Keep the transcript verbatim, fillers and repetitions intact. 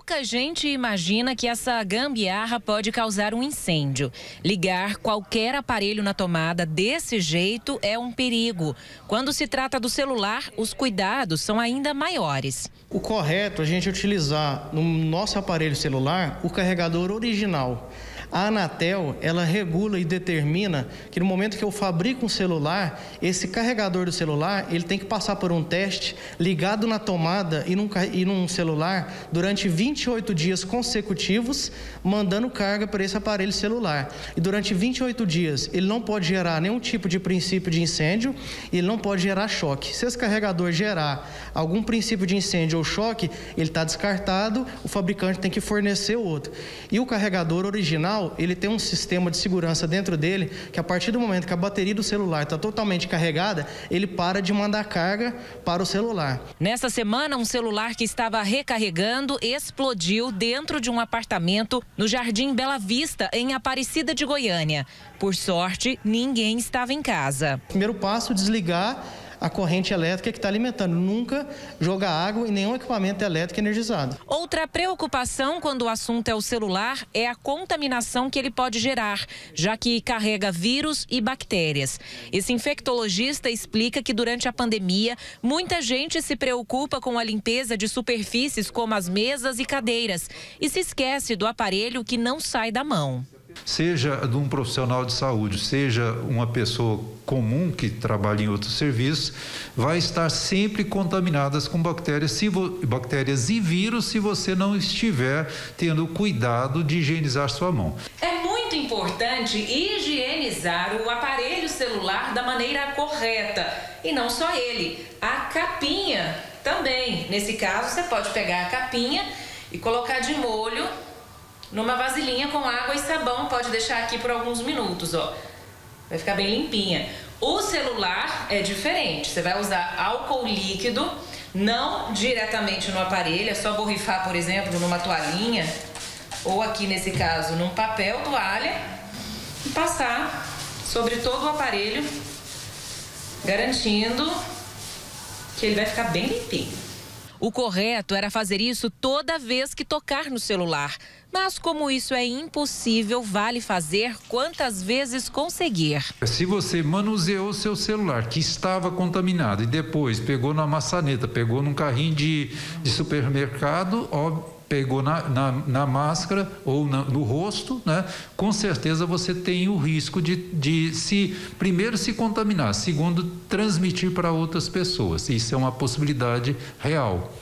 Pouca gente imagina que essa gambiarra pode causar um incêndio. Ligar qualquer aparelho na tomada desse jeito é um perigo. Quando se trata do celular, os cuidados são ainda maiores. O correto é a gente utilizar no nosso aparelho celular o carregador original. A Anatel, ela regula e determina que no momento que eu fabrico um celular, esse carregador do celular, ele tem que passar por um teste ligado na tomada e num, e num celular durante vinte e oito dias consecutivos, mandando carga para esse aparelho celular. E durante vinte e oito dias, ele não pode gerar nenhum tipo de princípio de incêndio, e ele não pode gerar choque. Se esse carregador gerar algum princípio de incêndio ou choque, ele está descartado, o fabricante tem que fornecer outro. E o carregador original, ele tem um sistema de segurança dentro dele que a partir do momento que a bateria do celular está totalmente carregada, ele para de mandar carga para o celular. Nessa semana, um celular que estava recarregando explodiu dentro de um apartamento no Jardim Bela Vista, em Aparecida de Goiânia. Por sorte, ninguém estava em casa. Primeiro passo, desligar a corrente elétrica que está alimentando. Nunca jogar água em nenhum equipamento elétrico energizado. Outra preocupação quando o assunto é o celular é a contaminação que ele pode gerar, já que carrega vírus e bactérias. Esse infectologista explica que durante a pandemia, muita gente se preocupa com a limpeza de superfícies como as mesas e cadeiras e se esquece do aparelho que não sai da mão. Seja de um profissional de saúde, seja uma pessoa comum que trabalha em outros serviços, vai estar sempre contaminadas com bactérias, se bactérias e vírus se você não estiver tendo cuidado de higienizar sua mão. É muito importante higienizar o aparelho celular da maneira correta. E não só ele, a capinha também. Nesse caso, você pode pegar a capinha e colocar de molho numa vasilhinha com água e sabão, pode deixar aqui por alguns minutos, ó. Vai ficar bem limpinha. O celular é diferente, você vai usar álcool líquido, não diretamente no aparelho, é só borrifar, por exemplo, numa toalhinha, ou aqui nesse caso, num papel toalha, e passar sobre todo o aparelho, garantindo que ele vai ficar bem limpinho. O correto era fazer isso toda vez que tocar no celular. Mas como isso é impossível, vale fazer quantas vezes conseguir. Se você manuseou o seu celular que estava contaminado e depois pegou na maçaneta, pegou num carrinho de, de supermercado, ó, pegou na, na, na máscara ou na, no rosto, né? Com certeza você tem o risco de, de se, primeiro, se contaminar, segundo, transmitir para outras pessoas. Isso é uma possibilidade real.